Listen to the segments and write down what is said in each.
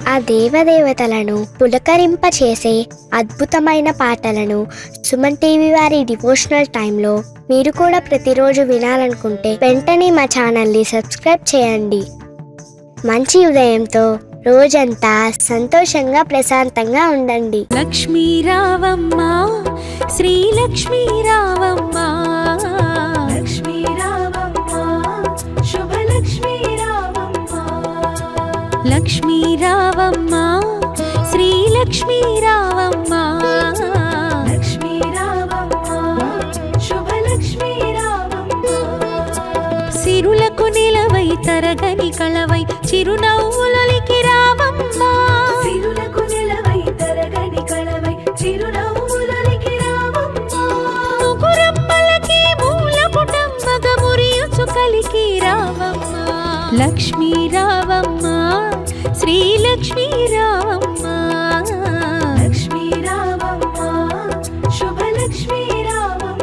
ఆ దేవదేవతలను పులకరింపచేసే అద్భుతమైన పాటలను సుమన్ టీవీ వారి డివోషనల్ టైంలో మీరు కూడా ప్రతిరోజు వినాలనుకుంటే వెంటనే మా ఛానల్ని సబ్స్క్రైబ్ చేయండి. మంచి ఉదయంతో రోజంతా సంతోషంగా ప్రశాంతంగా ఉండండి. లక్ష్మీ రావమ్మ, శ్రీ లక్ష్మీ రావమ్మ, లక్ష్మీ రావమ్మ, శుభ లక్ష్మీ రావమ్మ, లక్ష్మీ రావమ్మ, శ్రీ లక్ష్మీ రావమ్మ, లక్ష్మీ రావమ్మ, శుభ లక్ష్మీ రావమ్మ. సిరులకు నిలవై తరగని కళవై చిరునవ్వులకి రావమ్మ, సిరులకు నిలవై తరగని కళవై చిరునవ్వులకి రావమ్మ. ముగురమ్మలకి మూల కుటుంబగ మురియుచు కలికి రావమ్మ, లక్ష్మీ రావమ్మ, శ్రీ లక్ష్మీ రావమ్మ, లక్ష్మీ రావమ్మ, శుభ లక్ష్మీ రావమ్మ.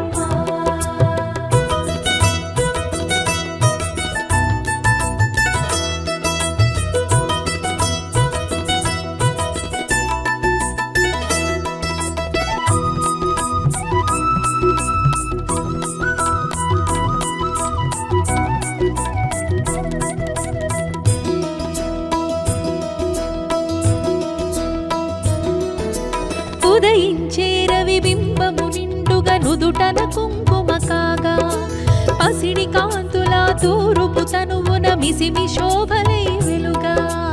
ఉదయించే రవి బింబము నిండుగా నుదుటన కుంకుమ కాగా, పసిడి కాంతుల తూరుపు తనువున మిసిమి శోభలై వెలుగా.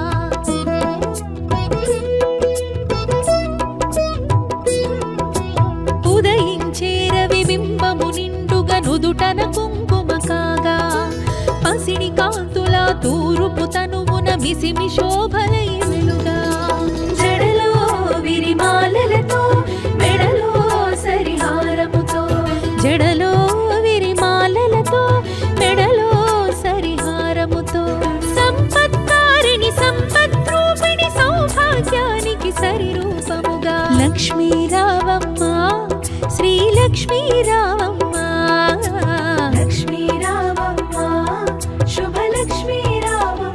ఉదయించే రవి బింబము నిండుగా నుదుటన కుంకుమ కాగా, పసిడి కాంతుల తూరుపు తనువున మిసిమి శోభలై వెలుగా. జడలో విరిమాలలతో మెడలో సరిహారముతో, జడలో విరిమాలలతో మెడలో సరిహారముతో, సంపత్కారిణి సంపద్రూపిణి సౌభాగ్యానికి సరిరూపముగా లక్ష్మీ రావమ్మ, శ్రీ లక్ష్మీ రావమ్మ, లక్ష్మీ రావమ్మ, శుభ లక్ష్మీ రావమ్మ.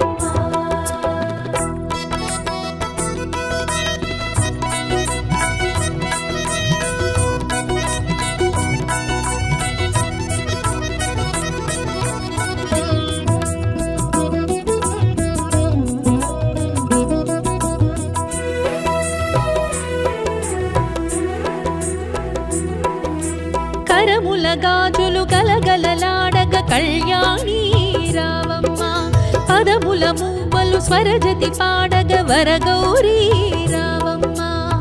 కరముల గాజులు గలగలలాడగ కళ్యాణి రావమ్మ, పదముల మూవలు స్వరజతి పాడగ వరగౌరీ రావమ్మ.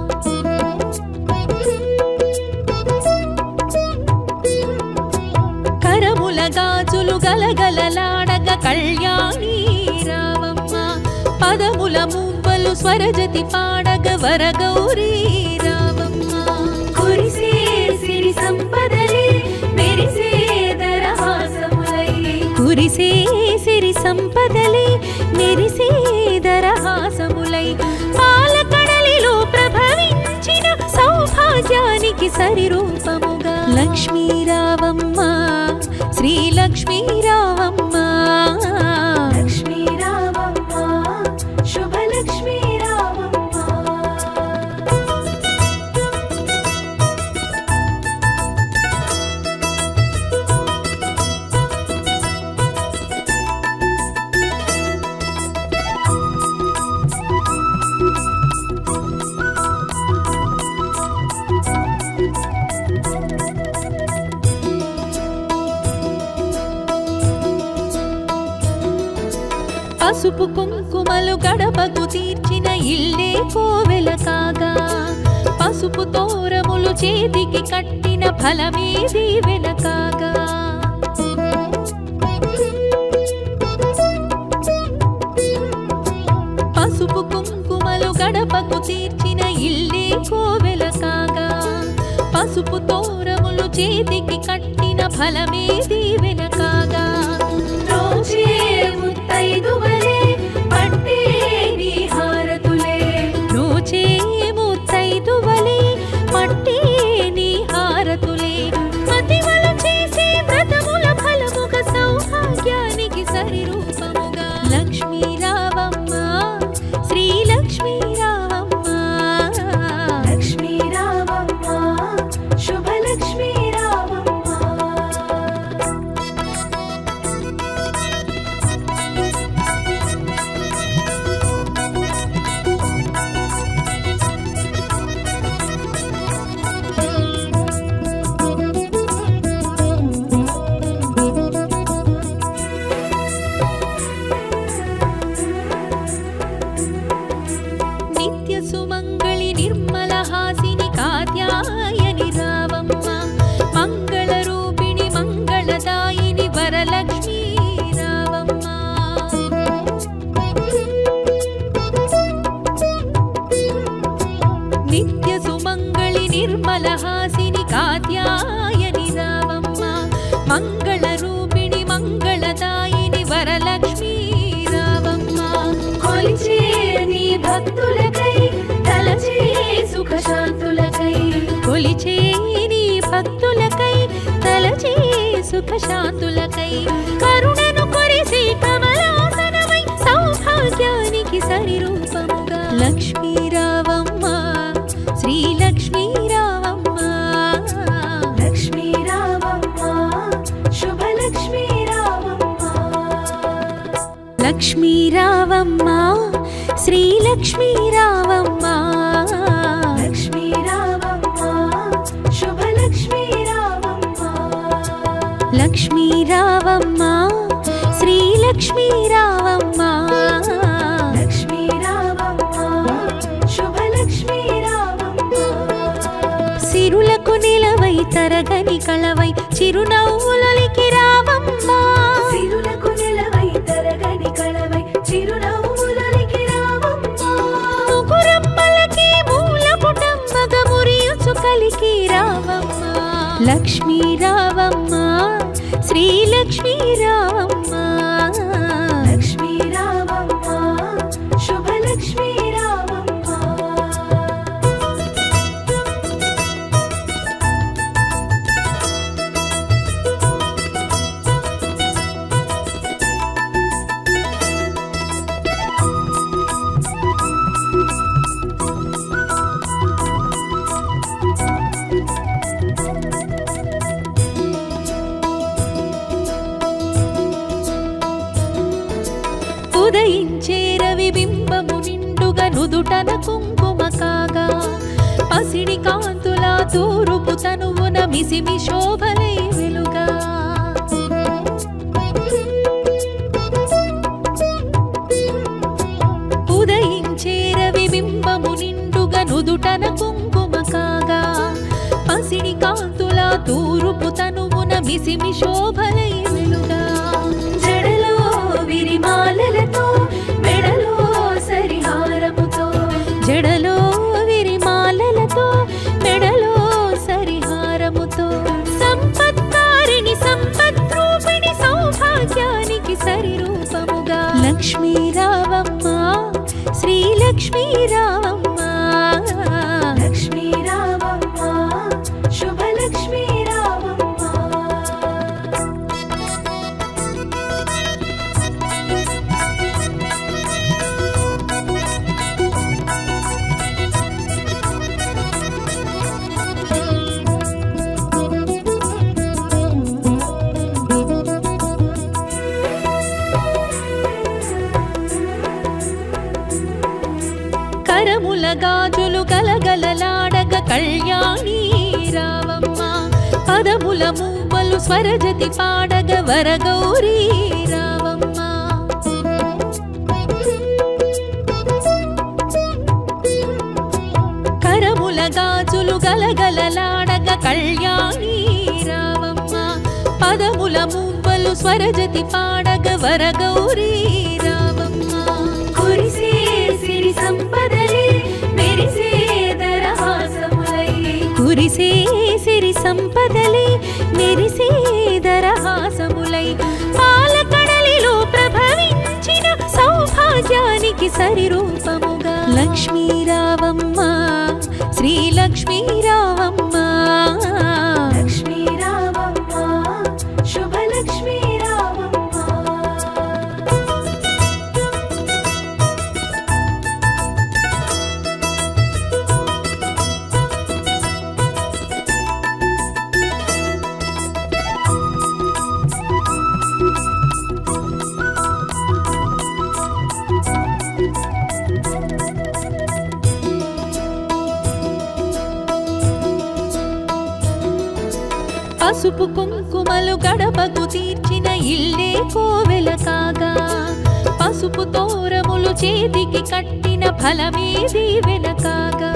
కరముల గాజులు గలగలలాడగ కళ్యాణి రావమ్మ, పదముల మూవలు స్వరజతి పాడగ వరగౌరీ రావమ్మ. కురిసే సిరి సంపదలే మెరిసే దరహాసములై, కురిసే సిరి సంపదలే మెరిసే దరహాసములై, పాలకడలిలో ప్రభవించిన సౌభాగ్యానికి సరిరూపముగా లక్ష్మీ రావమ్మ, శ్రీ లక్ష్మీ రావమ్మ, లక్ష్మీ రావమ్మ, శుభ లక్ష్మీ రావమ్మ. పసుపు కుంకుమలు గడపకు తీర్చిన ఇల్లే కోవెల కాగా, పసుపు తోరములు చేతికి కట్టిన ఫలమే దీవెన కాగా. పసుపు కుంకుమలు గడపకు తీర్చిన ఇల్లే కోవెల కాగా, పసుపు తోరములు చేతికి కట్టిన ఫలమే దీవెన కాగా. రోజే ముత్తైదువలే పట్టే నీ హారతులే, రోజే ముత్తైదువలే పట్టే నీ హారతులే, మతివల చేసే వ్రతముల ఫలముగ సౌభాగ్యానికి సరిరూపముగా లక్ష్మీ రావమ్మ, శ్రీ లక్ష్మీ సుఖ శాంతులకై కరుణను కొరిసే కమలాసనమై సౌభాగ్యానికి సరి రూపముగా లక్ష్మీ రావమ్మ శ్రీ లక్ష్మీ రావమ్మ లక్ష్మీ రావమ్మ శుభ లక్ష్మీ రావమ్మ లక్ష్మీ రావమ్మ శ్రీ లక్ష్మీ రావమ్మ లక్ష్మీ రావమ్మ శుభ లక్ష్మీ రావమ్మ లక్ష్మీ రావమ్మ శ్రీ లక్ష్మీ రావమ్మ లక్ష్మీ రావమ్మ శుభ లక్ష్మీ రావమ్మ సిరులకు నిలవై తరగని కళవై చిరునవ్వులకి రావమ్మ సిరులకు నిలవై తరగని కళవై చిరునవ్వులకి రావమ్మ ముగురమ్మలకి మూల పుటమ్మగ మురియుచు కలికి రావమ్మ లక్ష్మీ రావమ్మ శ్రీ లక్ష్మీ రావమ్మ లక్ష్మీ రావమ్మ శుభ లక్ష్మీ రావమ్మ ఉదయించే రవి బింబము నిండుగా నుదుటన కుంకుమ కాగా పసిడి కాంతుల తూరుపు తనువున మిసిమి శోభలై వెలుగా ఉదయించే రవి బింబము నిండుగా నుదుటన కుంకుమ కాగా పసిడి కాంతుల తూరుపు తనువున మిసిమి శోభలై వెలుగా జడలో విరిమాలలతో మెడలో సరిహారముతో జడలో విరిమాలలతో మెడలో సరిహారముతో సంపత్కారిణి సంపద్రూపిణి సౌభాగ్యానికి సరి రూపముగా లక్ష్మీ రావమ్మ శ్రీ లక్ష్మీ రావమ్మ లక్ష్మీ రావమ్మ శుభ లక్ష్మీ రావమ్మ కరముల గాజులు గలగలలాడగ కళ్యాణి రావమ్మ పదముల మూవలు స్వరజతి పాడగ వరగౌరీ రావమ్మ కరముల గాజులు గలగలలాడగ కళ్యాణి రావమ్మ పదముల మూవలు స్వరజతి పాడగ వరగౌరీ రావమ్మ కురిసే సిరి సంపదలే మెరిసే దరహాసములై కురిసే సిరి సంపదలే మెరిసే దరహాసములై పాలకడలిలో ప్రభవించిన సౌభాగ్యానికి సరి రూపముగా లక్ష్మీ రావమ్మ శ్రీ లక్ష్మీ రావమ్మ లక్ష్మీ రావమ్మ శుభ లక్ష్మీ రావమ్మ పసుపు కుంకుమలు గడపకు తీర్చిన ఇల్లే కోవెల కాగా పసుపు తోరములు చేతికి కట్టిన ఫలమే దీవెన కాగా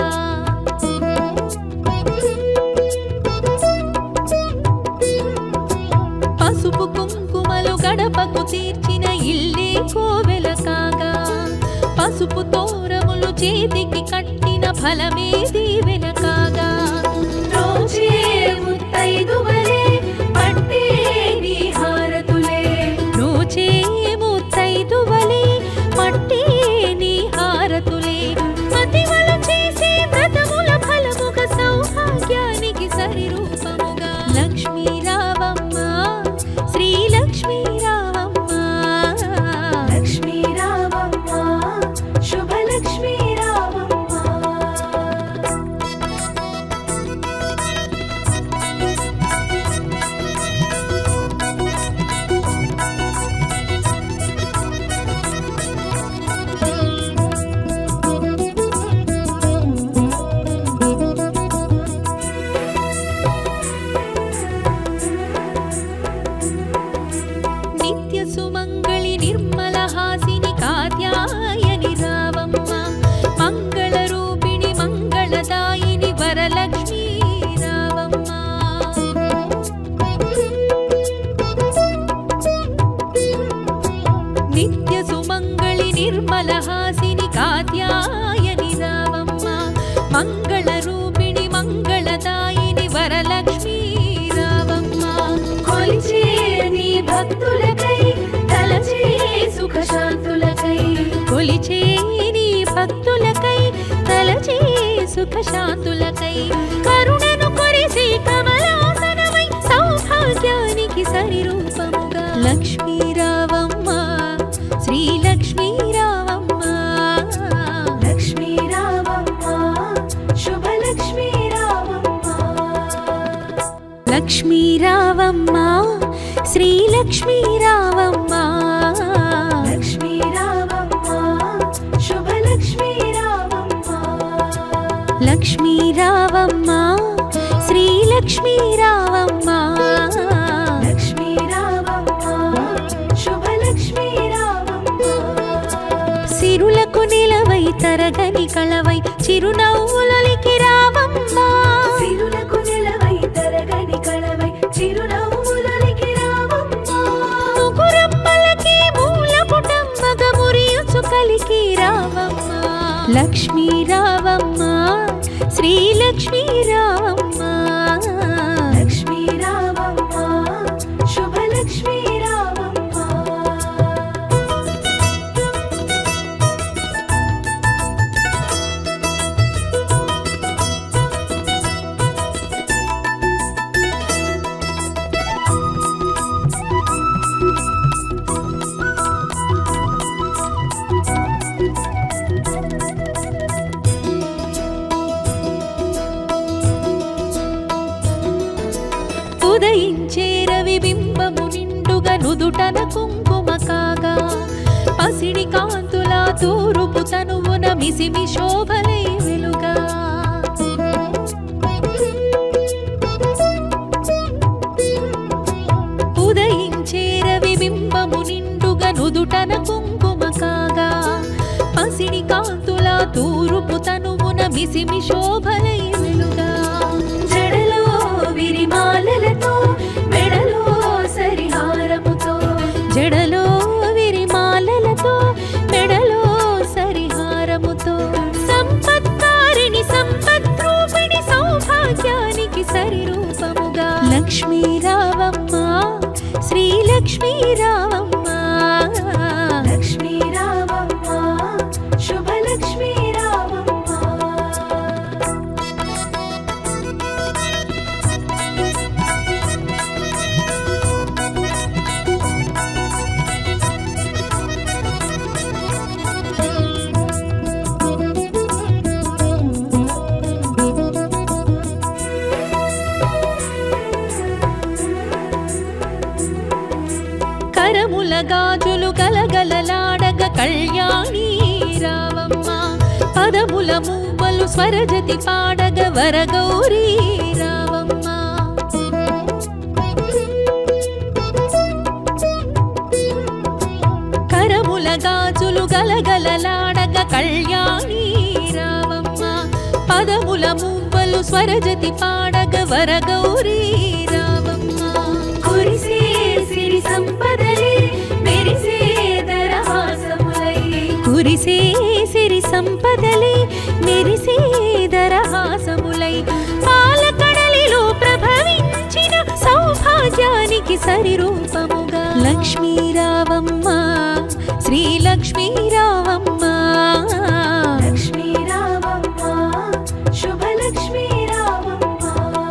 పసుపు కుంకుమలు గడపకు తీర్చిన ఇల్లే కోవెల కాగా పసుపు తోరములు చేతికి కట్టిన ఫలమే దీవెన కాగా రోజే ముత్తైదువలే పట్టే నీ హారతులే నోచే ముత్తైదువలే మట్టి నీ హారతులే మతివలు చేసే వ్రతముల ఫలముగా సౌభాగ్యానికి సరి రూపముగా లక్ష్మీ రావమ్మ మందహాసిని కాత్యాయని రావమ్మ మంగళ రూపిణి మంగళదాయిని వరలక్ష్మీ రావమ్మ కొలిచే నీ భక్తులకై తలచే సుఖశాంతులకై కొలిచే నీ భక్తులకై తలచే సుఖశాంతులకై కరుణను కొరిసే కమలాసనమై సౌభాగ్యానికి సరిరూపముగా లక్ష్మీ రావమ్మ శ్రీ లక్ష్మీ రావమ్మ లక్ష్మీ రావమ్మ శుభలక్ష్మీ రావమ్మ లక్ష్మీ రావమ్మ శ్రీ లక్ష్మీ రావమ్మ లక్ష్మీ రావమ్మ శుభలక్ష్మీ రావమ్మ లక్ష్మీ రావమ్మ శ్రీ లక్ష్మీ రావమ్మ లక్ష్మీ రావమ్మ శుభలక్ష్మీ రావమ్మ సిరులకు నిలవై తరగని కళవై చిరునవ్వులకి రావమ్మ సిరులకు నిలవై తరగని కళవై చిరునవ్వులకి రావమ్మ ముగురమ్మలకి మూలపుటమ్మగ మురియుచు కలికి రావమ్మ లక్ష్మీ రావమ్మ శ్రీ లక్ష్మీ రావమ్మ లక్ష్మీ రావమ్మ శుభలక్ష్మీ రావమ్మ ఉదయించే రవి బింబము నిండుగా నుదుటన కుంకుమ కాగా పసిడి కాంతుల తూరుపు తనువున మిసిమి శోభలై వెలుగా ఉదయించే రవి బింబము నిండుగా నుదుటన కుంకుమ కాగా పసిడి కాంతుల తూరుపు తనువున మిసిమి శోభలై వెలుగా జడలో విరిమాలలతో మెడలో సరిహారముతో జడలో విరిమాలలతో మెడలో సరిహారముతో సంపత్కారిణి సంపద్రూపిణి సౌభాగ్యానికి సరిరూపముగా లక్ష్మీ రావమ్మ శ్రీ లక్ష్మీ రావమ్మ లక్ష్మీ రావమ్మ శుభలక్ష్మీ రావమ్మ కరముల గాజులు గలగలలాడగ కళ్యాణి రావమ్మ పదముల మూవలు స్వరజతి పాడగ వరగౌరీ రావమ్మ కరముల గాజులు గలగలలాడగ కళ్యాణి రావమ్మ పదముల మూవలు స్వరజతి పాడగ వరగౌరీ రావమ్మ కురిసే సిరి సంపదలే మెరిసే దరహాసములై కురిసే సిరి సంపదలే మెరిసే దరహాసములై పాలకడలిలో ప్రభవించిన సౌభాగ్యానికి సరిరూపముగా లక్ష్మీ రావమ్మ శ్రీ లక్ష్మీ రావమ్మ లక్ష్మీ రావమ్మ శుభలక్ష్మీ రావమ్మ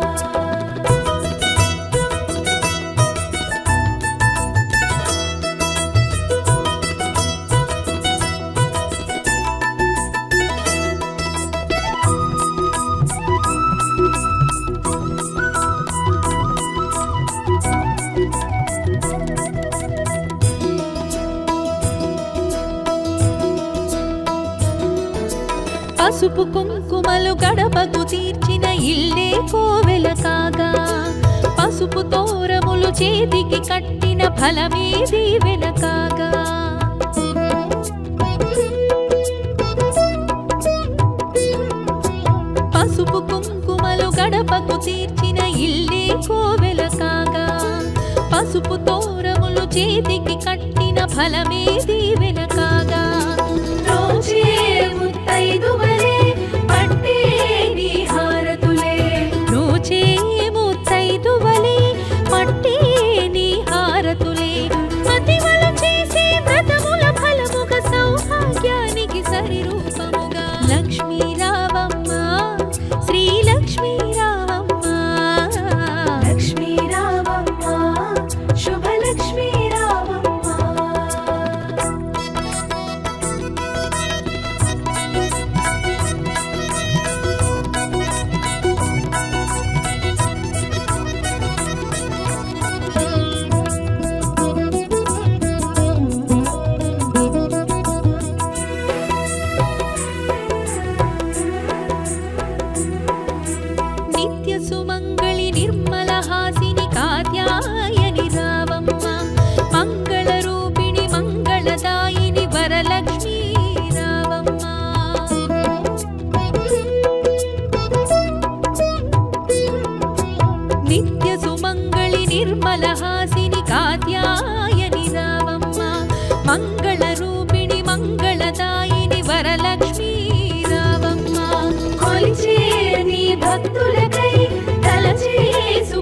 పసుపు కుంకుమలు గడపకు తీర్చిన ఇల్లే కోవెల కాగా పసుపు తోరములు చేతికి కట్టిన ఫలమే దీవెన కాగా పసుపు కుంకుమలు గడపకు తీర్చిన ఇల్లే కోవెల కాగా పసుపు తోరములు చేతికి కట్టిన ఫలమే దీవెన కాగా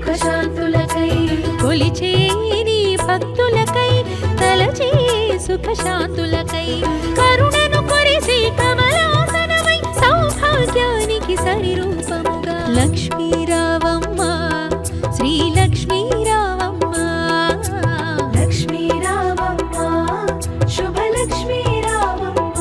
సుఖశాంతులకై కొలిచే నీ భక్తులకై తలచే సుఖశాంతులకై కరుణను కొరిసి కమలాసనమై సౌభాగ్యానికి సరిరూపముగా లక్ష్మీ రావమ్మ శ్రీ లక్ష్మీ రావమ్మ లక్ష్మీ రావమ్మ శుభలక్ష్మీ రావమ్మ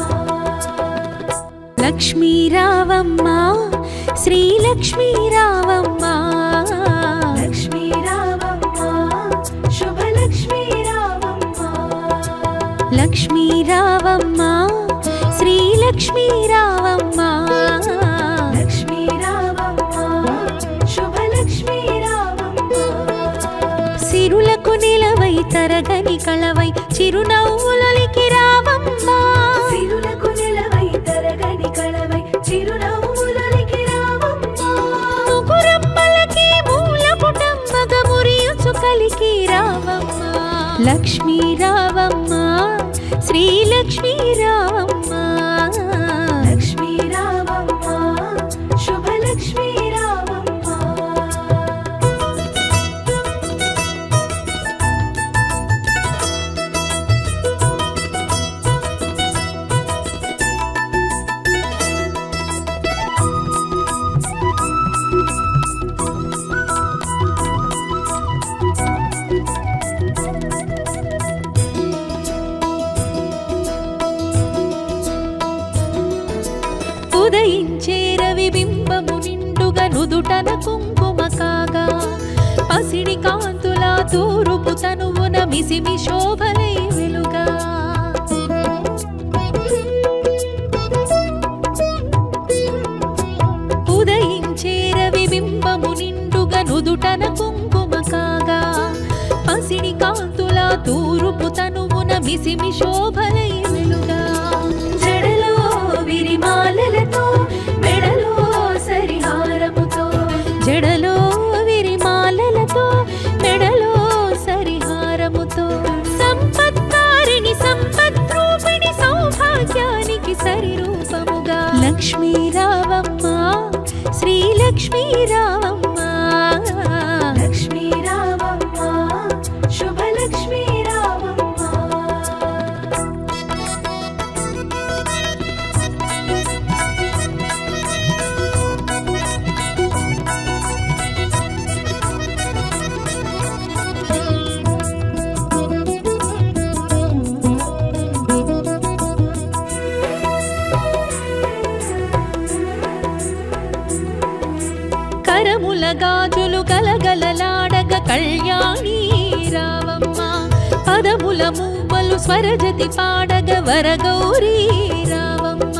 లక్ష్మీ రావమ్మ శ్రీ లక్ష్మీ రావమ్మ లక్ష్మీ రావమ్మ శుభలక్ష్మీ రావమ్మ లక్ష్మీ రావమ్మ శ్రీ లక్ష్మీ రావమ్మ లక్ష్మీ రావమ్మ శుభలక్ష్మీ రావమ్మ సిరులకు నిలవై తరగని కళవై చిరునవ్వులకి రావమ్మ సిరులకు నిలవై తరగని కళవై చిరునవ్వులకి రావమ్మ ముగురమ్మలకి మూల పుటమ్మగ మురియుచు కలికి రావమ్మ లక్ష్మీ రావమ్మ శ్రీ లక్ష్మీ రావమ్మ లక్ష్మీ రావమ్మ శుభలక్ష్మీ రావమ్మ ఉదయించే రవి బింబము నిండుగా నుదుటన కుంకుమ కాగా పసిడి కాంతుల తూరుపు తనువున మిసిమి శోభలై వెలుగా ఉదయించే రవి బింబము నిండుగా నుదుటన కుంకుమ కాగా పసిడి కాంతుల తూరుపు తనువున మిసిమి శోభలై వెలుగా జడలో విరిమాలలతో మెడలో సరిహారముతో జడలో విరిమాలలతో మెడలో సరిహారముతో సంపత్కారిణి సంపద్రూపిణి సౌభాగ్యానికి సరిరూపముగా లక్ష్మీ రావమ్మ శ్రీ లక్ష్మీ రావమ్మ లక్ష్మీ రావమ్మ శుభలక్ష్మీ రావమ్మ కరముల గాజులు గలగలలాడగ కళ్యాణి రావమ్మ పదముల మూవలు స్వరజతి పాడగ వరగౌరీ రావమ్మ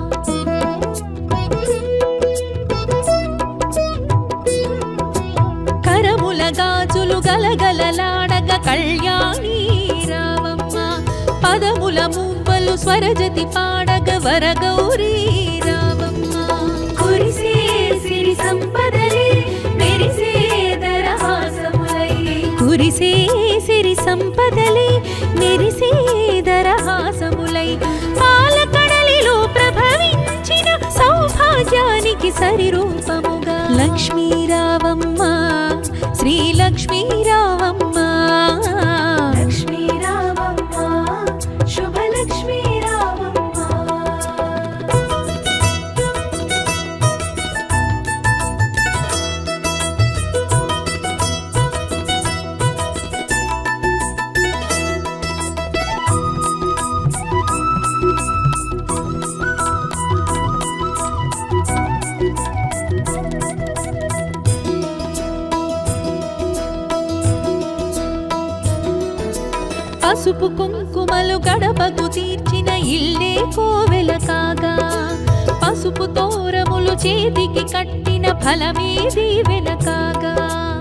కరముల గాజులు గలగలలాడగ కళ్యాణి రావమ్మ పదముల మూవలు స్వరజతి పాడగ వరగౌరీ రావమ్మ కురిసే సిరి సంపదలే మెరిసే దరహాసములై కురిసే సిరి సంపదలే మెరిసే దరహాసములై పాలకడలిలో ప్రభవించిన సౌభాగ్యానికి సరిరూపముగా లక్ష్మీ రావమ్మ శ్రీ లక్ష్మీ రావమ్మ లక్ష్మీ రావమ్మ శుభలక్ష్మీ రావమ్మ పసుపు కుంకుమలు గడపకు తీర్చిన ఇల్లే కోవెల కాగా పసుపు తోరములు చేతికి కట్టిన ఫలమే దీవెన కాగా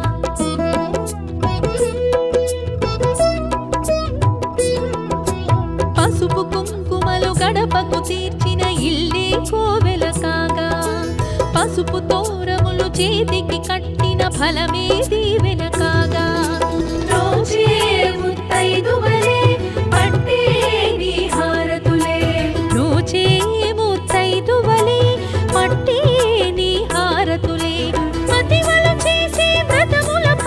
పసుపు కుంకుమలు గడపకు తీర్చిన ఇల్లే కోవెల కాగా పసుపు తోరములు చేతికి కట్టిన ఫలమే దీవెన కాగా రోజే ముత్తైదువలే పట్టే నీ హారతులే రోజే ముత్తైదువలే పట్టే నీ హారతులే మతివలు చేసే వ్రతముల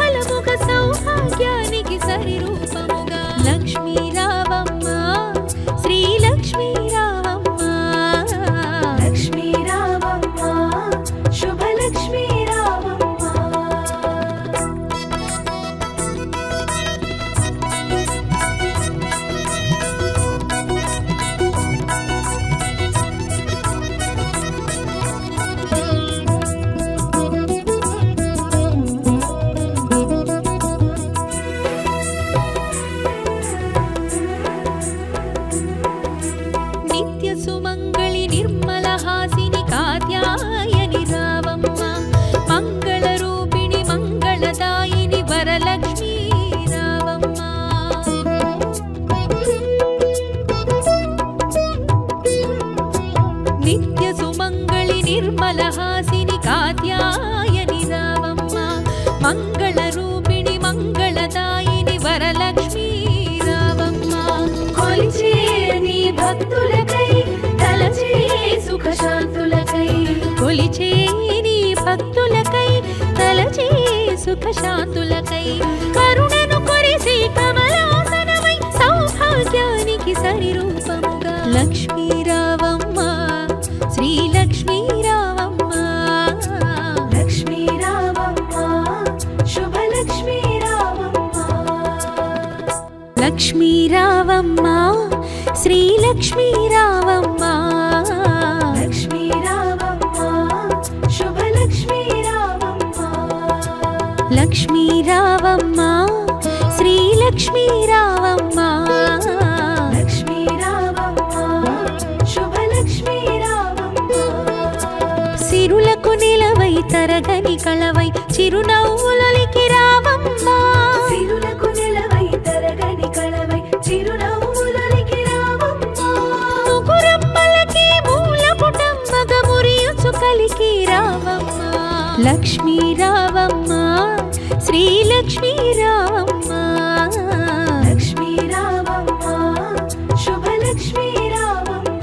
సుఖశాంతులకై కరుణను కురిసి కమలాసనమై సౌభాగ్యానికి సరిరూపముగా లక్ష్మీ రావమ్మ శ్రీ లక్ష్మీ రావమ్మ లక్ష్మీ రావమ్మ శుభలక్ష్మీ రావమ్మ లక్ష్మీ రావమ్మ శ్రీ లక్ష్మీ రావమ్మ లక్ష్మీ రావమ్మ శుభలక్ష్మీ రావమ్మ లక్ష్మీ రావమ్మ శ్రీ లక్ష్మీ రావమ్మ లక్ష్మీ రావమ్మ శుభలక్ష్మీ రావమ్మ సిరులకు నిలవై తరగని కళవై చిరునవ్వులకి రావమ్మ సిరులకు నిలవై తరగని కళవై చిరునవ్వులకి రావమ్మ ముగురమ్మలకి మూల పుటమ్మగ మురియుచు కలికి రావమ్మ లక్ష్మీ రావమ్మ శ్రీ లక్ష్మీ రావమ్మ లక్ష్మీ రావమ్మ శుభలక్ష్మీ రావమ్మ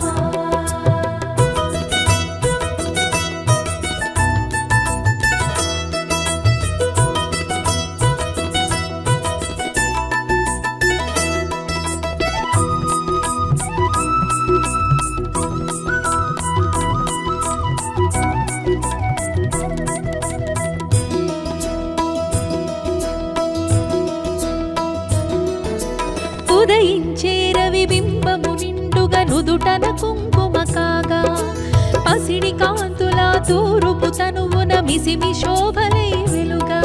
ఉదయించే రవి బింబము నిండుగా నుదుటన కుంకుమ కాగా పసిడి కాంతుల తూరుపు తనువున మిసిమి శోభలై వెలుగా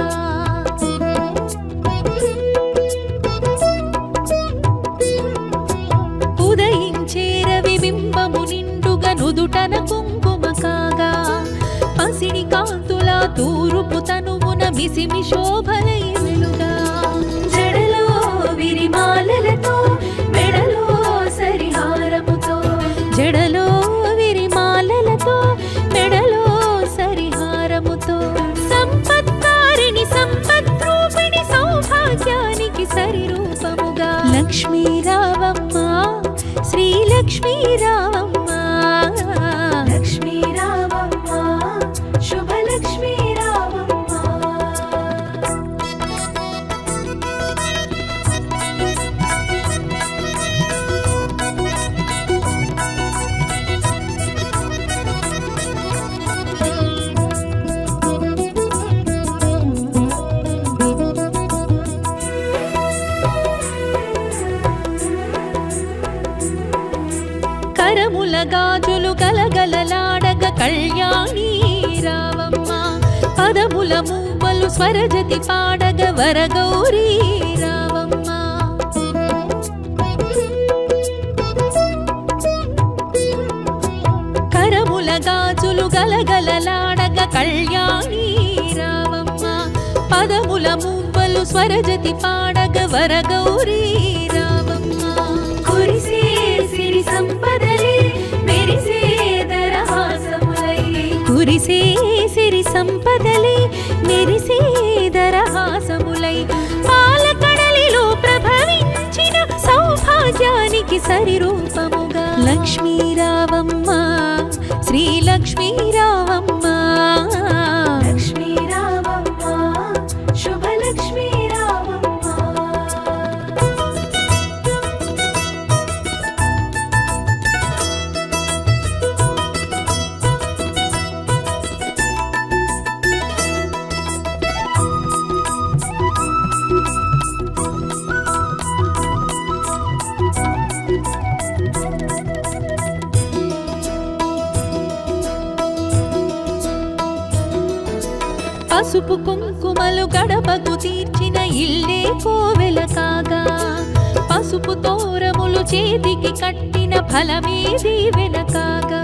ఉదయించే రవి బింబము నిండుగా నుదుటన కుంకుమ కాగా పసిడి కాంతుల తూరుపు తనువున మిసిమి శోభలై వెలుగా జడలో విరిమాలలతో మెడలో సరిహారముతో జడలో విరిమాలలతో మెడలో సరిహారముతో సంపత్కారిణి సంపద్రూపిణి సౌభాగ్యానికి సరిరూపముగా లక్ష్మీ రావమ్మ శ్రీ లక్ష్మీ రావమ్మ లక్ష్మీ రావమ్మ శుభలక్ష్మీ రావమ్మ కరముల గాజులు గలగలలాడగ కళ్యాణి రావమ్మ పదముల మూవలు స్వరజతి పాడగ వరగౌరీ రావమ్మ కరముల గాజులు గలగలలాడగ కళ్యాణి రావమ్మ పదముల మూవలు స్వరజతి పాడగ వరగౌరీ రావమ్మ కురిసే సిరి సంపదలే మెరిసే దరహాసములై కురిసే సిరి సంపదలే మెరిసే దరహాసములై పాలకడలిలో ప్రభవించిన సౌభాగ్యానికి సరిరూపముగా లక్ష్మీ రావమ్మ శ్రీ లక్ష్మీ రావమ్మ లక్ష్మీ రావమ్మ శుభలక్ష్మీ రావమ్మ పసుపు కుంకుమలు గడపకు తీర్చిన ఇల్లే కోవెల కాగా పసుపు తోరములు చేతికి కట్టిన ఫలమే దీవెన కాగా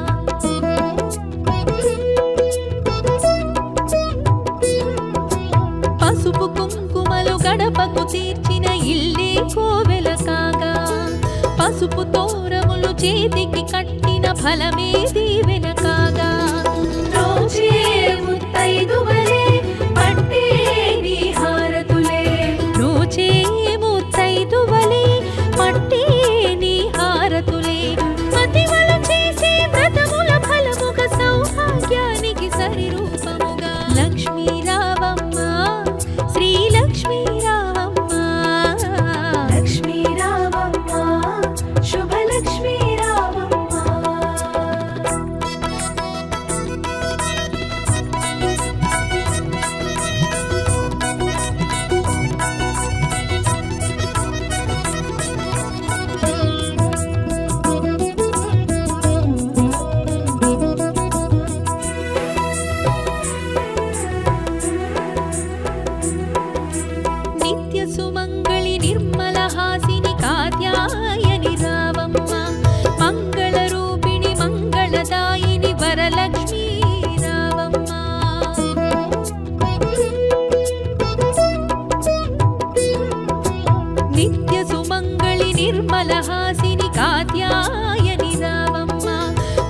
పసుపు కుంకుమలు గడపకు తీర్చిన ఇల్లే కోవెల కాగా పసుపు తోరములు చేతికి కట్టిన ఫలమే దీవెన కాగా రోజే ముత్తైదువలే పట్టే నీ హారతులే రోజే ముత్తైదువలే పట్టే నీ హారతులే మతివలు చేసే వ్రతముల ఫలముగా సౌభాగ్యానికి సరిరూపముగా లక్ష్మీ రావమ్మ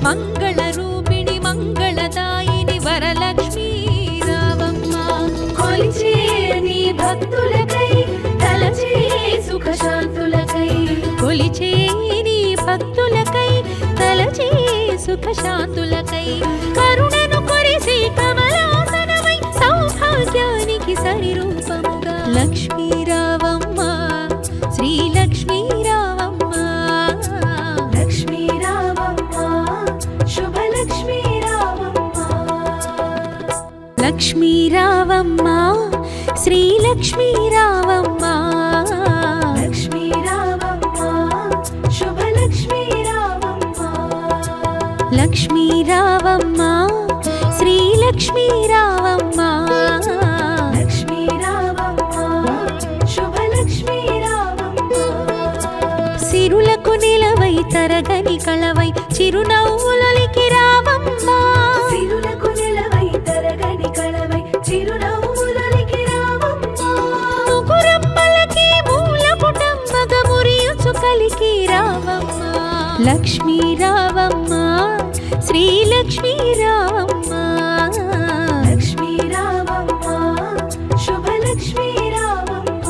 మంగళ రూపిణి మంగళదాయిని వరలక్ష్మీ రావమ్మ కొలిచే నీ భక్తులకై తలచే సుఖశాంతులకై కొలిచే నీ భక్తులకై తలచే సుఖశాంతులకై కరుణను కొరిసి కమలాసనమై సౌభాగ్యానికి సరిరూపముగా లక్ష్మీ రావమ్మ శ్రీ లక్ష్మీ రావమ్మ లక్ష్మీ రావమ్మ శుభలక్ష్మీ రావమ్మ లక్ష్మీ రావమ్మ శ్రీ లక్ష్మీ రావమ్మ లక్ష్మీ రావమ్మ శుభలక్ష్మీ రావమ్మ లక్ష్మీ రావమ్మ శ్రీ లక్ష్మీ రావమ్మ లక్ష్మీ రావమ్మ శుభలక్ష్మీ రావమ్మ సిరులకు నిలవై తరగని కళవై చిరునవ్వులకి రావమ్మ సిరులకు నిలవై తరగని కళవై చిరునవ్వులకి రావమ్మ ముగురమ్మలకి మూలపుటమ్మగ మురియుచు కలికి రావమ్మ లక్ష్మీ రావమ్మ శ్రీ లక్ష్మీ రావమ్మ లక్ష్మీ రావమ్మ శుభలక్ష్మీ రావమ్మ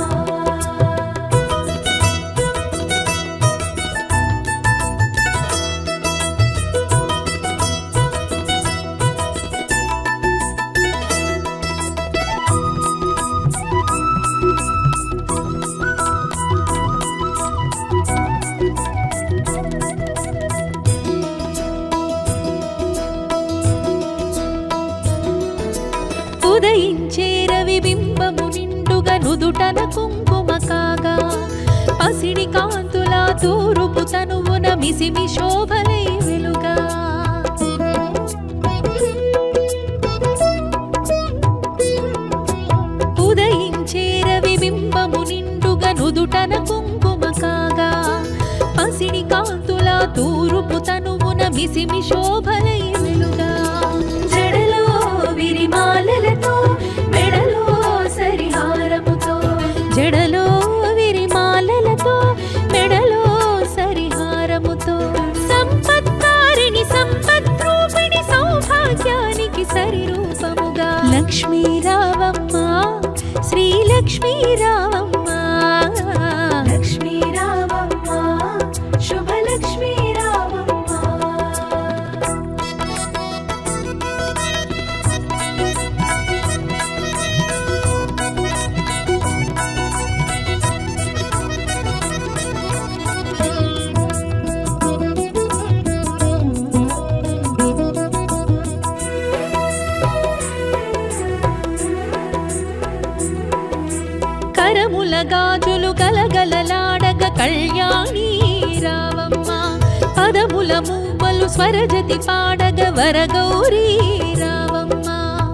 ఉదయించే రవి బింబము నిండుగా నుదుటన కుంకుమ కాగా పసిడి కాంతుల తూరుపు తనువున మిసిమి శోభలై వెలుగా ఉదయించే రవి బింబము నిండుగా నుదుటన కుంకుమ కాగా పసిడి కాంతుల తూరుపు తనువున మిసిమి శోభలై వెలుగా జడలో విరిమాలలతో మెడలో సరిహారముతో జడలో విరిమాలలతో మెడలో సరిహారముతో సంపత్కారిణి సంపద్రూపిణి సౌభాగ్యానికి సరిరూపముగా లక్ష్మీ రావమ్మ శ్రీ లక్ష్మీ రావమ్మ లక్ష్మీ రావమ్మ శుభలక్ష్మీ రావమ్మ కరముల గాజులు గలగలలాడగ కళ్యాణి రావమ్మ పదముల మూవలు స్వరజతి పాడగ వరగౌరీ రావమ్మ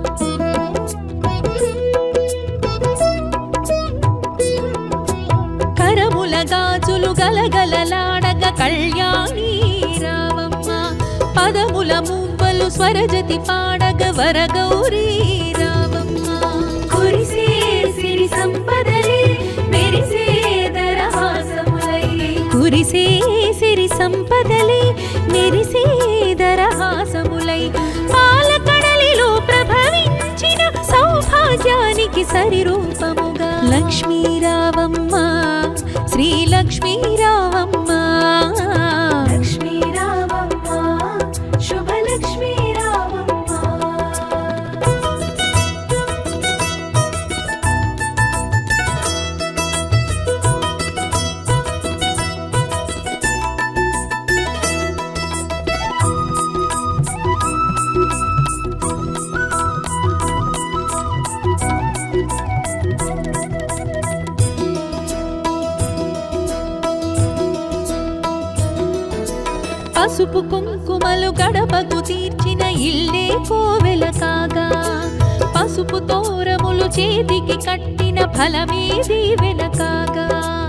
కరముల గాజులు గలగలలాడగ కళ్యాణి రావమ్మ పదముల మూవలు స్వరజతి పాడగ వరగౌరీ రావమ్మ కురిసే సిరి సంపదలే మెరిసే దరహాసములై కురిసే సిరి సంపదలే మెరిసే దరహాసములై పాలకడలిలో ప్రభవించిన సౌభాగ్యానికి సరిరూపముగా లక్ష్మీ రావమ్మ శ్రీ లక్ష్మీ రావమ్మ లక్ష్మీ రావమ్మ శుభలక్ష్మీ రావమ్మ పసుపు కుంకుమలు గడపకు తీర్చిన ఇల్లే కోవెల కాగా పసుపు తోరములు చేతికి కట్టిన ఫలమే దీవెన కాగా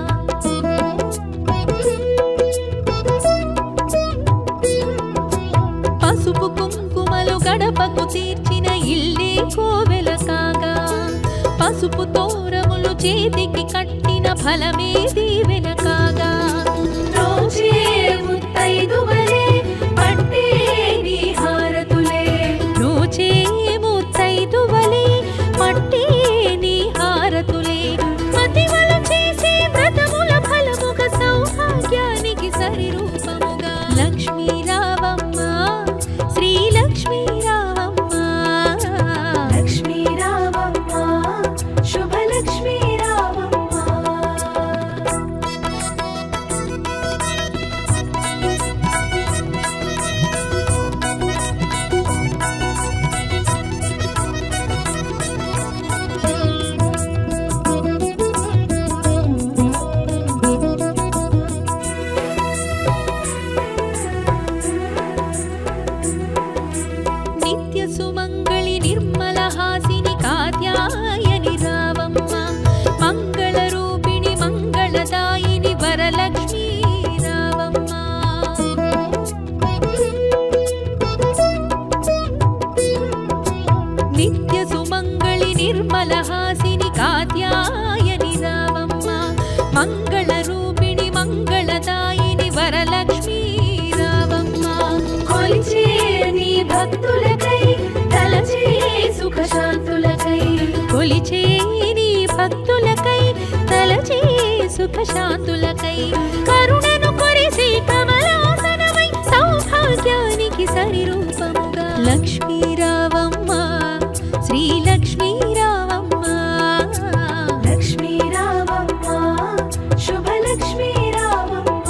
పసుపు కుంకుమలు గడపకు తీర్చిన ఇల్లే కోవెల కాగా పసుపు తోరములు చేతికి కట్టిన ఫలమే దీవెన కాగా రోజే ముత్తైదువలే పట్టే నిర్మలహాసిని కాత్యాయని రావమ్మ మంగళ రూపిణి మంగళదాయిని వరలక్ష్మీ రావమ్మ కొలిచే నీ భక్తులకై తలచే సుఖశాంతులకై కొలిచే నీ భక్తులకై తలచే సుఖశాంతులకై కరుణను కొరిసి కమలాసనమై సౌభాగ్యానికి సరిరూపముగా లక్ష్మీ రావమ్మ శ్రీ లక్ష్మీ రావమ్మ లక్ష్మీ రావమ్మ శుభలక్ష్మీ రావమ్మ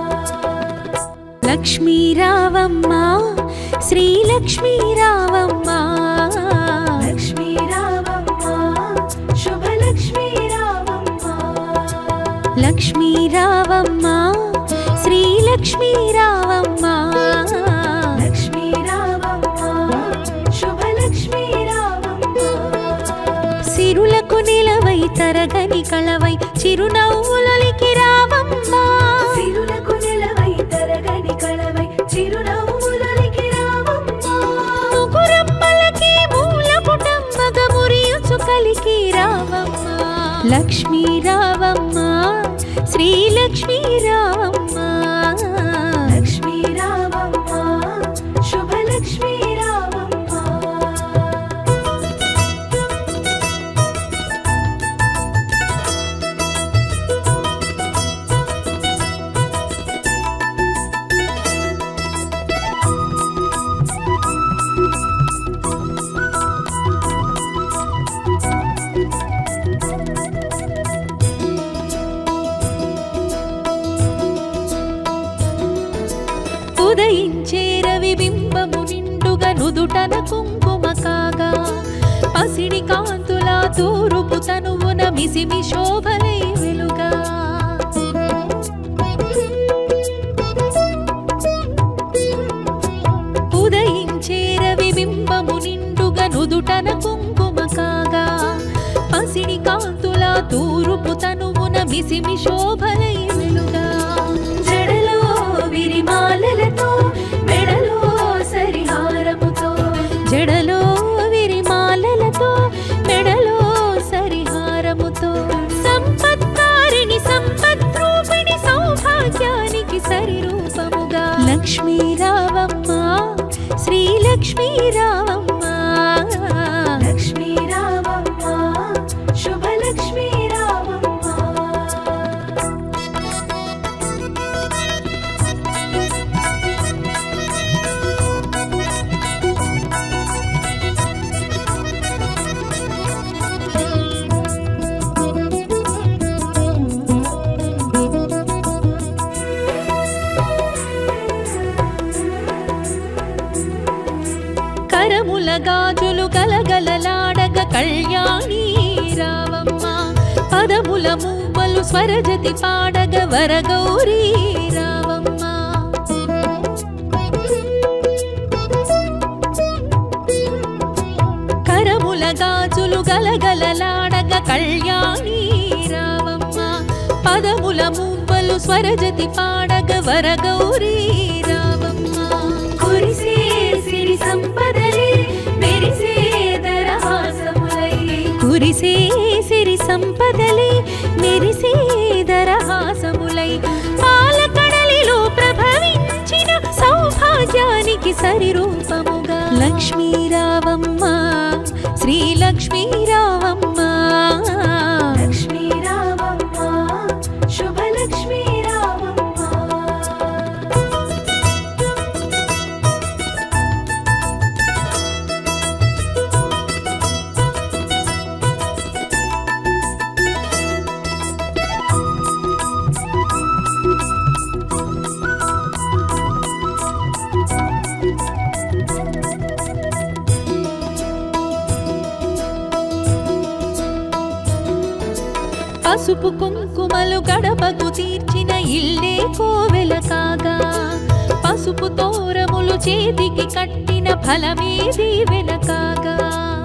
లక్ష్మీ రావమ్మ శ్రీ లక్ష్మీ రావమ్మ లక్ష్మీ రావమ్మ శుభలక్ష్మీ రావమ్మ లక్ష్మీ రావమ్మ శ్రీ లక్ష్మీ రావమ్మ లక్ష్మీ రావమ్మ శుభలక్ష్మీ రావమ్మ సిరులకు నిలవై తరగని కళవై చిరునవ్వులకి రావమ్మ సిరులకు నిలవై తరగని కళవై చిరునవ్వులకి రావమ్మ ముగురమ్మలకి మూల పుటమ్మగ మురియుచు కలికి రావమ్మ లక్ష్మీ రావమ్మ శ్రీ లక్ష్మీ రావమ్మ లక్ష్మీ రావమ్మ శుభలక్ష్మీ రావమ్మ ఉదయించే రవి బింబము నిండుగా నుదుటన కుంకుమ కాగా పసిడి కాంతుల తూరుపు తనువున మిసిమి శోభలై వెలుగా ఉదయించే రవి బింబము నిండుగా నుదుటన కుంకుమ కాగా పసిడి కాంతుల తూరుపు తనువున మిసిమి శోభలై వెలుగా జడలో విరిమాలలతో మెడలో సరిహారముతో జడలో విరిమాలలతో మెడలో సరిహారముతో సంపత్కారిణి సంపద్రూపిణి సౌభాగ్యానికి సరిరూపముగా లక్ష్మీ రావమ్మ శ్రీ లక్ష్మీ రావమ్మ లక్ష్మీ రావమ్మ శుభలక్ష్మీ రావమ్మ కరముల గాజులు గలగలలాడగ కళ్యాణి రావమ్మ పదముల మూవలు స్వరజతి పాడగ వరగౌరీ రావమ్మ కరముల గాజులు గలగలలాడగ కళ్యాణి రావమ్మ పదముల మూవలు స్వరజతి పాడగ వరగౌరీ రావమ్మ కురిసే సిరి సంపదలే మెరిసే దరహాసములై కురిసే సిరి సంపదలే మెరిసే దరహాసములై పాలకడలిలో ప్రభవించిన సౌభాగ్యానికి సరిరూపముగా లక్ష్మీ రావమ్మ శ్రీ లక్ష్మీ రావమ్మ లక్ష్మీ రావమ్మ శుభలక్ష్మీ రావమ్మ పసుపు కుంకుమలు గడపకు తీర్చిన ఇల్లే కోవెల కాగా పసుపు తోరములు చేతికి కట్టిన ఫలమే దీవెన కాగా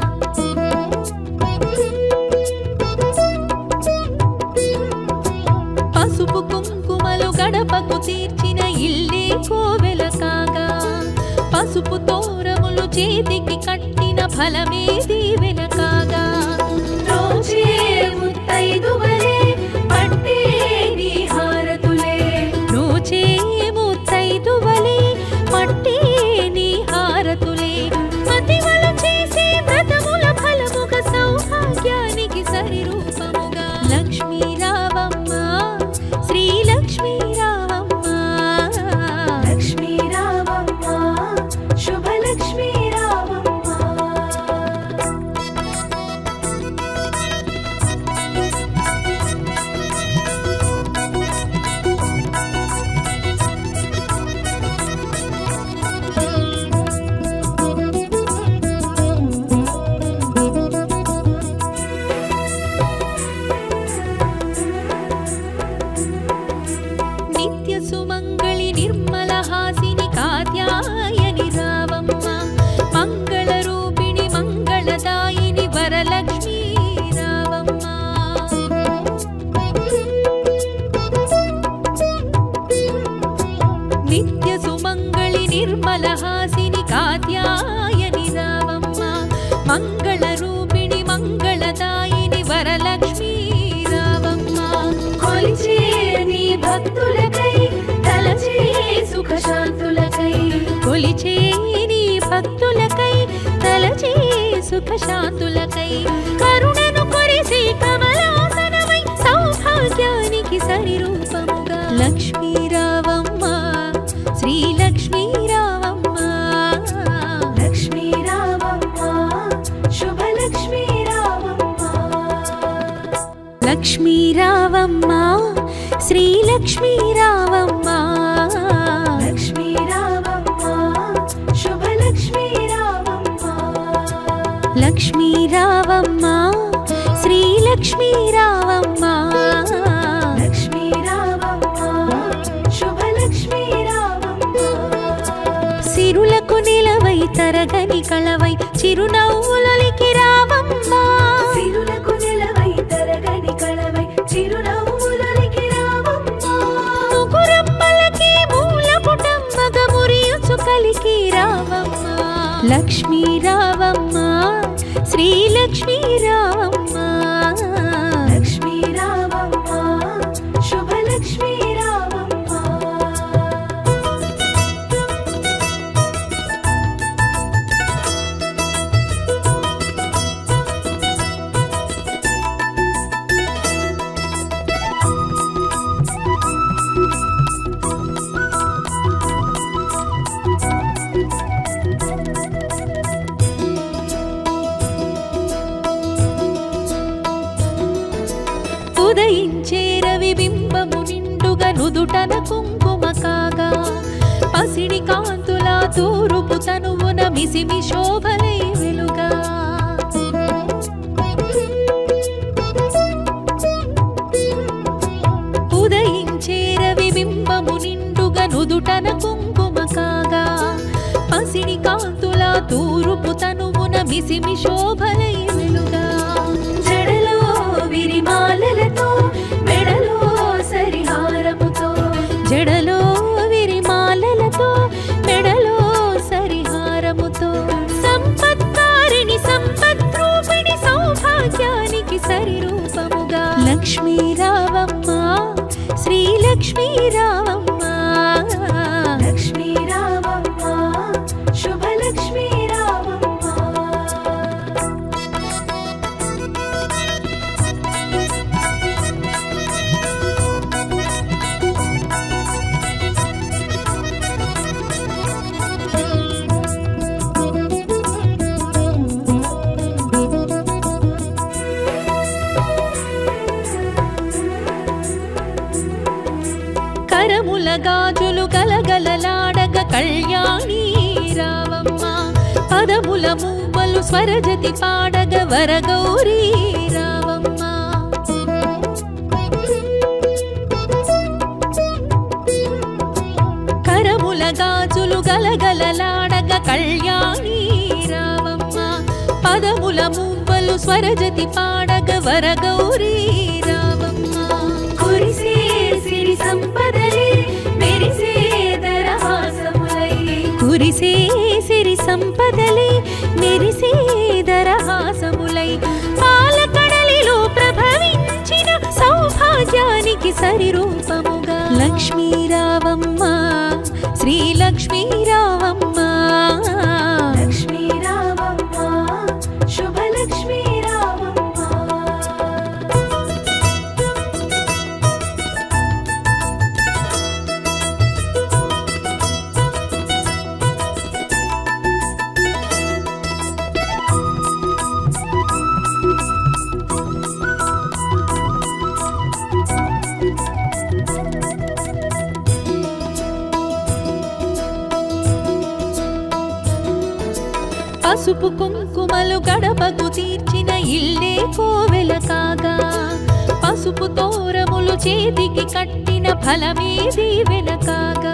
పసుపు కుంకుమలు గడపకు తీర్చిన ఇల్లే కోవెల కాగా పసుపు తోరములు చేతికి కట్టిన ఫలమే దీవెన కాగా రోజే ముత్తైదువలే పట్టే నీ హారతులే నోచే ముత్తైదువలే పట్టే నీ హారతులే అతివలు చేసే వ్రతముల ఫలముగ సౌభాగ్యానికి సరి రూపముగా లక్ష్మీ రావమ్మ శ్రీ లక్ష్మీ రావమ్మ లక్ష్మీ రావమ్మ శుభలక్ష్మీ రావమ్మ నిత్య సుమంగళి నిర్మల హాసిని కాత్యాయని రావమ్మ మంగళ రూపిణి మంగళదాయిని వరలక్ష్మీ రావమ్మ నిత్య సుమంగళి నిర్మల హాసిని కాత్యాయని రావమ్మ మంగళ రూపిణి మంగళదాయిని వరలక్ష్మీ రావమ్మ కొలిచే నీ భక్తులకై తలచే సుఖ శాంతులకై కొలిచే నీ భక్తులకై తలచే సుఖ శాంతులకై కరుణను కొరిసే కమలాసనమై సౌభాగ్యానికి సరి రూపముగా లక్ష్మీ రావమ్మ శ్రీ లక్ష్మీ రావమ్మ లక్ష్మీ రావమ్మ శుభలక్ష్మీ రావమ్మ లక్ష్మీ రావమ్మ శ్రీ లక్ష్మీ రావమ్మ లక్ష్మీ రావమ్మ శుభలక్ష్మీ రావమ్మ లక్ష్మీ రావమ్మ శ్రీ లక్ష్మీ రావమ్మ లక్ష్మీ రావమ్మ శుభలక్ష్మీ రావమ్మ సిరులకు నిలవై తరగని కళవై చిరునవ్వులకి రావమ్మ సిరులకు నిలవై తరగని కళవై చిరునవ్వులకి రావమ్మ ముగురమ్మలకి మూల పుటమ్మగ మురియుచు కలికి రావమ్మ లక్ష్మీ రావమ్మ శ్రీ లక్ష్మీ రావమ్మ లక్ష్మీ రావమ్మ శుభలక్ష్మీ రావమ్మ ఉదయించే రవి బింబము నిండుగా నుదుటన కుంకుమ కాగా పసిడి కాంతుల తూరుపు తనువున మిసిమి శోభలై వెలుగా ఉదయించే రవి బింబము నిండుగా నుదుటన కుంకుమ కాగా పసిడి కాంతుల తూరుపు తనువున మిసిమి శోభలై వెలుగా జడలో విరిమాలలతో మెడలో సరిహారముతో జడలో విరిమాలలతో మెడలో సరిహారముతో సంపత్కారిణి సంపద్రూపిణి సౌభాగ్యానికి సరి రూపముగా లక్ష్మీ రావమ్మ శ్రీ లక్ష్మీ రావమ్మ లక్ష్మీ రావమ్మ శుభలక్ష్మీ రావమ్మ కరముల గాజులు గలగలలాడగ కళ్యాణి రావమ్మ పదముల మూవలు స్వరజతి పాడగ వరగౌరీ రావమ్మ కరముల గాజులు గలగలలాడగ కళ్యాణి రావమ్మ పదముల మూవలు స్వరజతి పాడగ వరగౌరీ రావమ్మ కురిసే సిరి సంపదలే మెరిసే దరహాసములై కురిసే సిరి సంపదలే మెరిసే సరి రూపముగా లక్ష్మీ రావమ్మ శ్రీ లక్ష్మీ రావమ్మ లక్ష్మీ రావమ్మ శుభలక్ష్మీ రావమ్మ పసుపు కుంకుమలు గడపకు తీర్చిన ఇల్లే కోవెల కాగా పసుపు తోరములు చేతికి కట్టిన ఫలమే దీవెన కాగా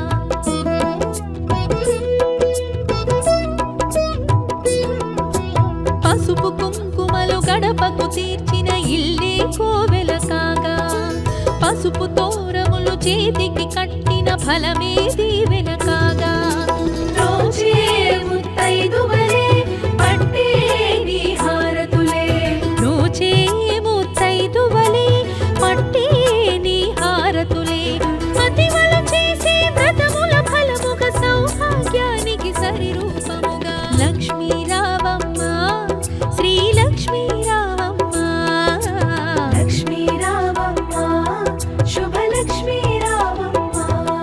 పసుపు కుంకుమలు గడపకు తీర్చిన ఇల్లే కోవెల కాగా పసుపు తోరములు చేతికి కట్టిన ఫలమే దీవెన కాగా రోజే ముత్తైదువలే పట్టే నీ హారతులే రోజే ముత్తైదువలే పట్టే నీ హారతులే అతివలు చేసే వ్రతముల ఫలముగా సౌభాగ్యానికి సరి రూపముగా లక్ష్మీ రావమ్మ శ్రీ లక్ష్మీ రావమ్మ లక్ష్మీ రావమ్మ శుభలక్ష్మీ రావమ్మ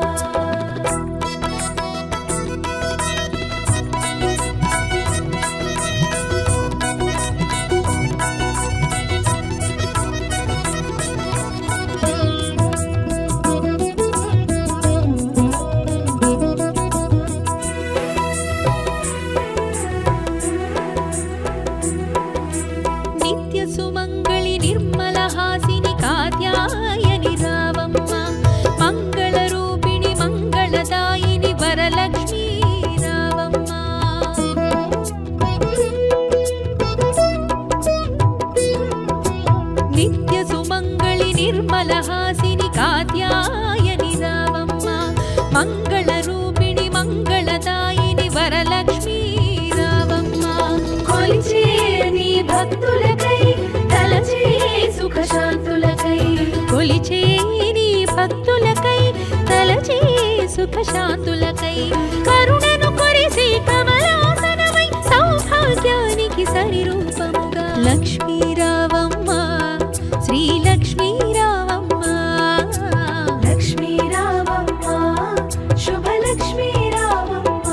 నిత్య సుమంగళి నిర్మల హాసిని కాత్యాయని రావమ్మ మంగళ రూపిణి మంగళదాయిని వరలక్ష్మీ రావమ్మ నిత్య సుమంగళి నిర్మల హాసిని కాత్యాయని రావమ్మ మంగళ రూపిణి మంగళదాయిని వరలక్ష్మీ రావమ్మ కొలిచే నీ భక్తులకై తలచే సుఖశాంతులకై కొలిచే నీ భక్తులకై తలచే సుఖశాంతులకై కరుణను కొరిసి కమలాసనమై సౌభాగ్యానికి సరి రూపముగా లక్ష్మీ రావమ్మ శ్రీ లక్ష్మీ రావమ్మ లక్ష్మీ రావమ్మ శుభలక్ష్మీ రావమ్మ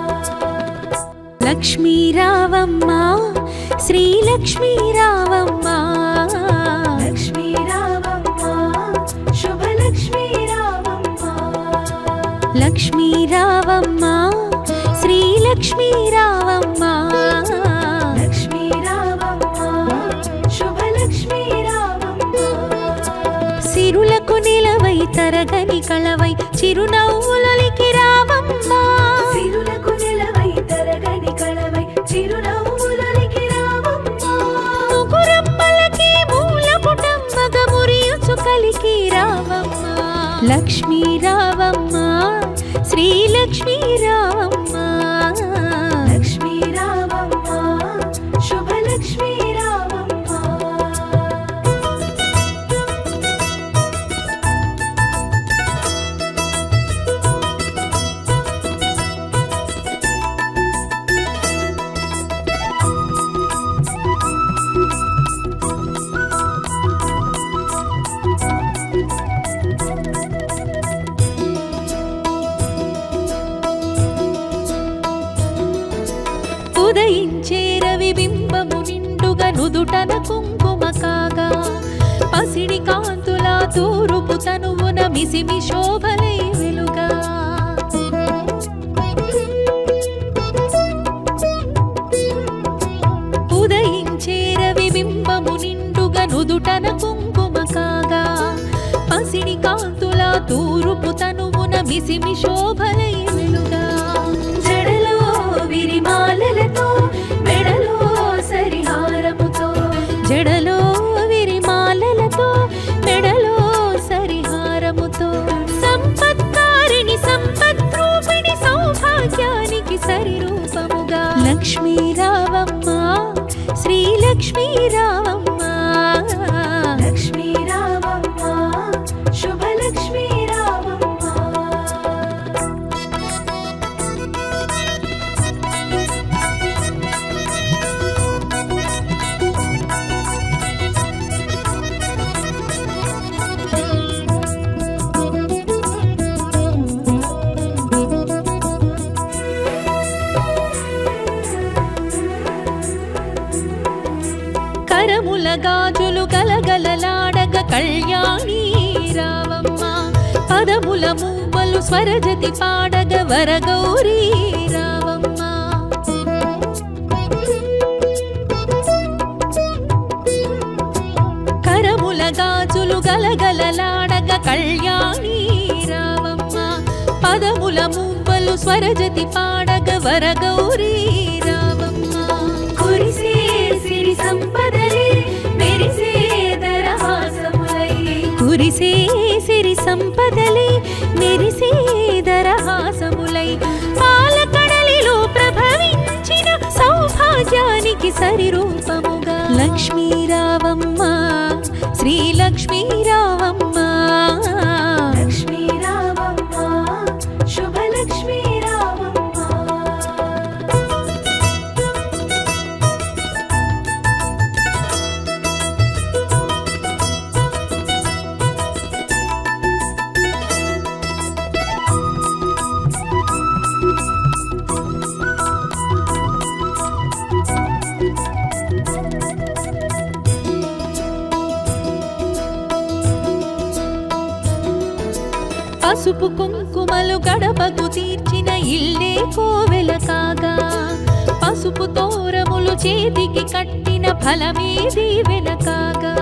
లక్ష్మీ రావమ్మ శ్రీ లక్ష్మీ రావమ్మ లక్ష్మీ రావమ్మ శుభలక్ష్మీ రావమ్మ లక్ష్మీ రావమ్మ శ్రీ లక్ష్మీ రావమ్మ లక్ష్మీ రావమ్మ శుభలక్ష్మీ రావమ్మ సిరులకు నిలవై తరగని కళవై చిరునవ్వులకి రావమ్మ సిరులకు నిలవై తరగని కళవై చిరునవ్వులకి రావమ్మ ముగురమ్మలకి మూల పుటమ్మగ మురియుచు కలికి రావమ్మ లక్ష్మీ రావమ్మ శ్రీ లక్ష్మీ రావమ్మ లక్ష్మీ రావమ్మ శుభలక్ష్మీ రావమ్మ ఉదయించే రవి బింబము నిండుగా నుదుటన కుంకుమ కాగా పసిడి కాంతుల తూరుపు తనువున మిసిమి శోభలై వెలుగా ఉదయించే రవి బింబము నిండుగా నుదుటన కుంకుమ కాగా పసిడి కాంతుల తూరుపు తనువున మిసిమి శోభలై వెలుగా జడలో విరిమాలలతో మెడలో సరిహారముతో జడలో విరిమాలలతో మెడలో సరిహారముతో సంపత్కారిణి సంపద్రూపిణి సౌభాగ్యానికి సరి రూపముగా లక్ష్మీ రావమ్మ శ్రీ లక్ష్మీ రావమ్మ లక్ష్మీ రావమ్మ కరముల గాజులు గలగలలాడగ కళ్యాణి రావమ్మ పదముల మూవలు స్వరజతి పాడగ వరగౌరీ రావమ్మ కరముల గాజులు గలగలలాడగ కళ్యాణి రావమ్మ పదముల మూవలు స్వరజతి పాడగ వరగౌరీ రావమ్మ కురిసే సిరి సంపదలే మెరిసే దరహాసములై కురిసే సిరి సంపదలే మెరిసే దరహాసములై పాలకడలిలో ప్రభవించిన సౌభాగ్యానికి సరిరూపముగా లక్ష్మీ రావమ్మ శ్రీ లక్ష్మీ రావమ్మ లక్ష్మీ రావమ్మ శుభలక్ష్మీ రావమ్మ పసుపు కుంకుమలు గడపకు తీర్చిన ఇల్లే కోవెల కాగా పసుపు తోరములు చేతికి కట్టిన ఫలమే దీవెన కాగా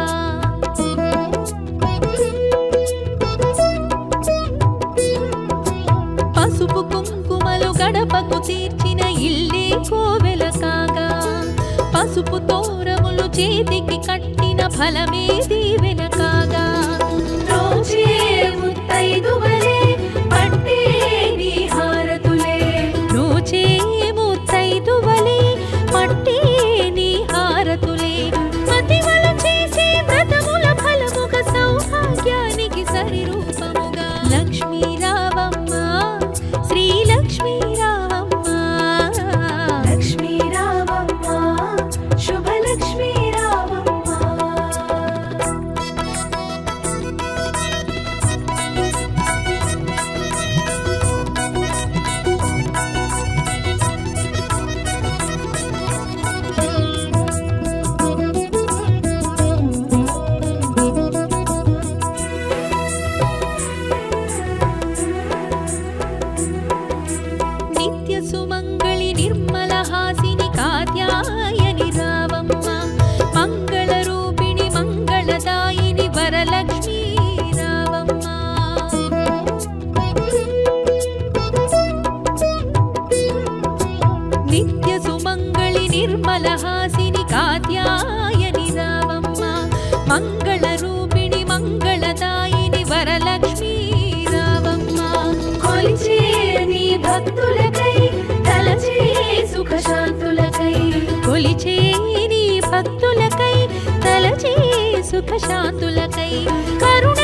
పసుపు కుంకుమలు గడపకు తీర్చిన ఇల్లే కోవెల కాగా పసుపు తోరములు చేతికి కట్టిన ఫలమే దీవెన కాగా రోజే ముత్తైదువలే పట్టే నీ హారతులే రోజే ముత్తైదువలే పట్టే నీ హారతులే మతివలు చేసే వ్రతముల ఫలముగ సౌభాగ్యానికి సరిరూపముగా లక్ష్మీ రావమ్మ శ్రీ లక్ష్మీ రావమ్మ లక్ష్మీ రావమ్మ శుభలక్ష్మీ రావమ్మ నిత్య సుమంగళి నిర్మల హాసిని కాత్యాయని రావమ్మ మంగళ రూపిణి మంగళదాయిని వరలక్ష్మీ రావమ్మ నిత్య సుమంగళి నిర్మల హాసిని కాత్యాయని రావమ్మ మంగళ రూపిణి మంగళదాయిని వరలక్ష్మీ రావమ్మ కొలిచే నీ భక్తులకై తలచే సుఖశాంతులకై కొలిచే నీ భక్తులకై తలచే సుఖశాంతులకై కరుణ